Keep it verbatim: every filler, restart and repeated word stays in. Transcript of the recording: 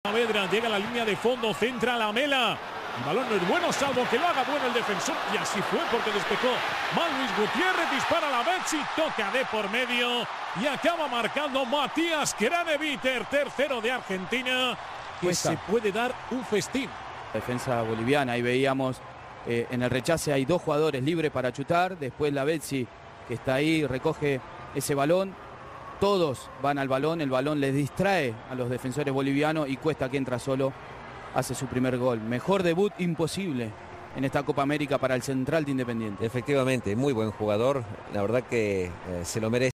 Saavedra llega a la línea de fondo, centra la Mela. El balón no es bueno, salvo que lo haga bueno el defensor. Y así fue porque despejó mal Luis Gutiérrez, dispara la Betsy, toca de por medio y acaba marcando Matías Craneviter, tercero de Argentina, que Cuesta. se puede dar un festín. Defensa boliviana, ahí veíamos eh, en el rechace hay dos jugadores libres para chutar, después la Betsy que está ahí recoge ese balón, todos van al balón, el balón les distrae a los defensores bolivianos y Cuesta, que entra solo, hace su primer gol. Mejor debut imposible en esta Copa América para el central de Independiente. Efectivamente, muy buen jugador, la verdad que eh, se lo merece.